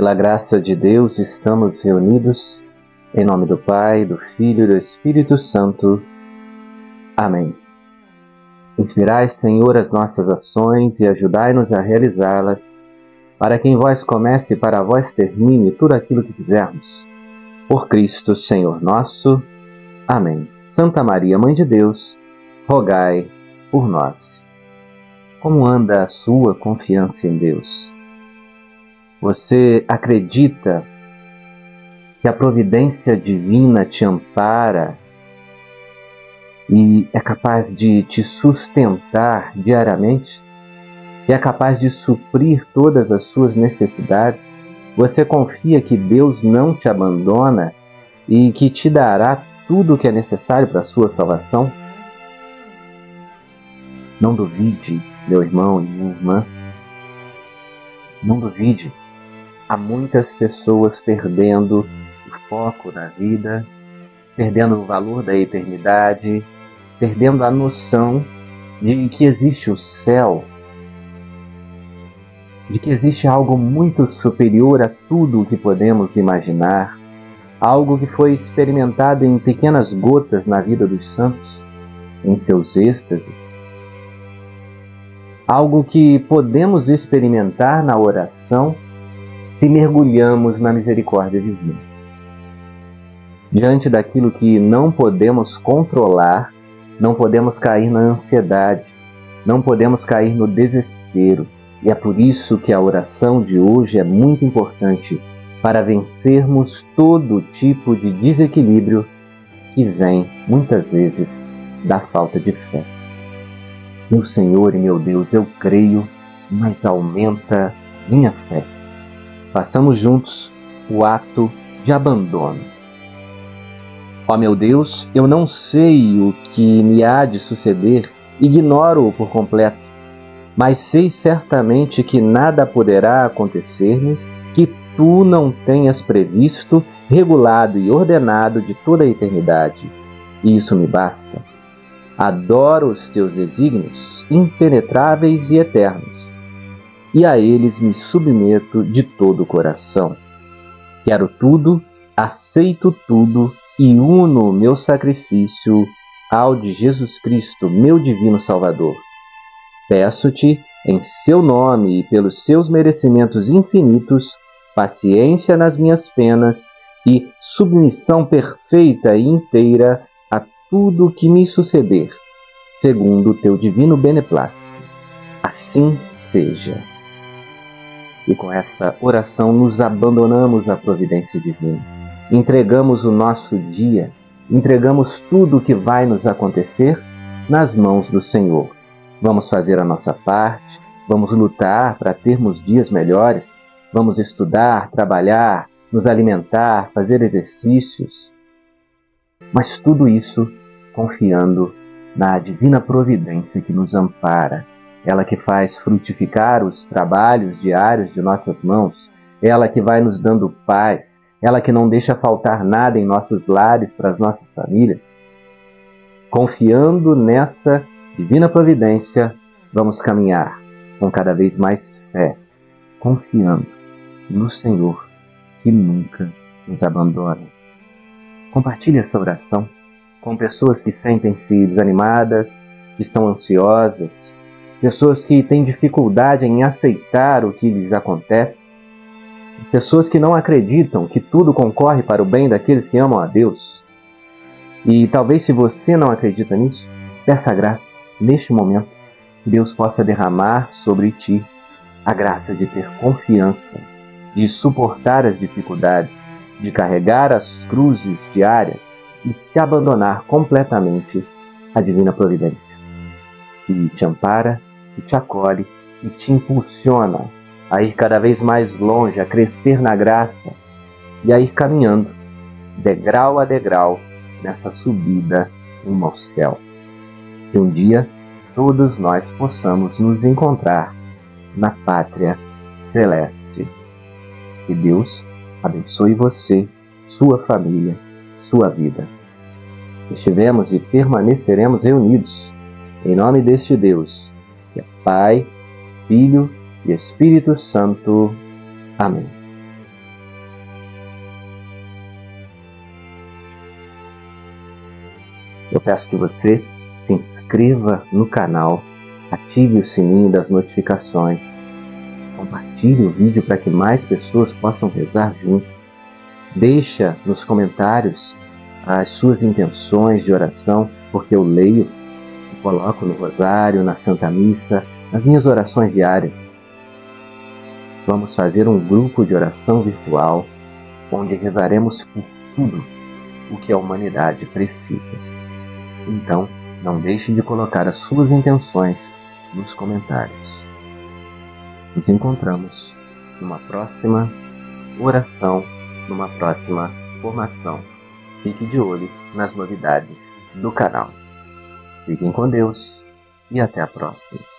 Pela graça de Deus estamos reunidos, em nome do Pai, do Filho e do Espírito Santo. Amém. Inspirai, Senhor, as nossas ações e ajudai-nos a realizá-las, para que em vós comece e para vós termine tudo aquilo que fizermos. Por Cristo, Senhor nosso. Amém. Santa Maria, Mãe de Deus, rogai por nós. Como anda a sua confiança em Deus? Você acredita que a providência divina te ampara e é capaz de te sustentar diariamente? Que é capaz de suprir todas as suas necessidades? Você confia que Deus não te abandona e que te dará tudo o que é necessário para a sua salvação? Não duvide, meu irmão e minha irmã. Não duvide. Há muitas pessoas perdendo o foco da vida, perdendo o valor da eternidade, perdendo a noção de que existe o céu, de que existe algo muito superior a tudo o que podemos imaginar, algo que foi experimentado em pequenas gotas na vida dos santos, em seus êxtases, algo que podemos experimentar na oração se mergulhamos na misericórdia divina. Diante daquilo que não podemos controlar, não podemos cair na ansiedade, não podemos cair no desespero. E é por isso que a oração de hoje é muito importante para vencermos todo tipo de desequilíbrio que vem, muitas vezes, da falta de fé. Meu Senhor e meu Deus, eu creio, mas aumenta minha fé. Façamos juntos o ato de abandono. Ó meu Deus, eu não sei o que me há de suceder, ignoro-o por completo, mas sei certamente que nada poderá acontecer-me que tu não tenhas previsto, regulado e ordenado de toda a eternidade. E isso me basta. Adoro os teus desígnios, impenetráveis e eternos, e a eles me submeto de todo o coração. Quero tudo, aceito tudo e uno o meu sacrifício ao de Jesus Cristo, meu divino Salvador. Peço-te, em seu nome e pelos seus merecimentos infinitos, paciência nas minhas penas e submissão perfeita e inteira a tudo o que me suceder, segundo o teu divino beneplácito. Assim seja. E com essa oração nos abandonamos à providência divina. Entregamos o nosso dia, entregamos tudo o que vai nos acontecer nas mãos do Senhor. Vamos fazer a nossa parte, vamos lutar para termos dias melhores, vamos estudar, trabalhar, nos alimentar, fazer exercícios. Mas tudo isso confiando na divina providência que nos ampara. Ela que faz frutificar os trabalhos diários de nossas mãos, ela que vai nos dando paz, ela que não deixa faltar nada em nossos lares para as nossas famílias. Confiando nessa divina providência, vamos caminhar com cada vez mais fé, confiando no Senhor que nunca nos abandona. Compartilhe essa oração com pessoas que sentem-se desanimadas, que estão ansiosas, pessoas que têm dificuldade em aceitar o que lhes acontece, pessoas que não acreditam que tudo concorre para o bem daqueles que amam a Deus. E talvez, se você não acredita nisso, peça a graça, neste momento, que Deus possa derramar sobre ti a graça de ter confiança, de suportar as dificuldades, de carregar as cruzes diárias e se abandonar completamente à divina providência, que te ampara, que te acolhe e te impulsiona a ir cada vez mais longe, a crescer na graça e a ir caminhando, degrau a degrau, nessa subida rumo ao céu. Que um dia todos nós possamos nos encontrar na pátria celeste. Que Deus abençoe você, sua família, sua vida. Estivemos e permaneceremos reunidos em nome deste Deus, que é Pai, Filho e Espírito Santo. Amém. Eu peço que você se inscreva no canal, ative o sininho das notificações, compartilhe o vídeo para que mais pessoas possam rezar junto. Deixa nos comentários as suas intenções de oração, porque eu leio e coloco no rosário, na Santa Missa, nas minhas orações diárias. Vamos fazer um grupo de oração virtual, onde rezaremos por tudo o que a humanidade precisa. Então, não deixe de colocar as suas intenções nos comentários. Nos encontramos numa próxima oração, numa próxima formação. Fique de olho nas novidades do canal. Fiquem com Deus e até a próxima.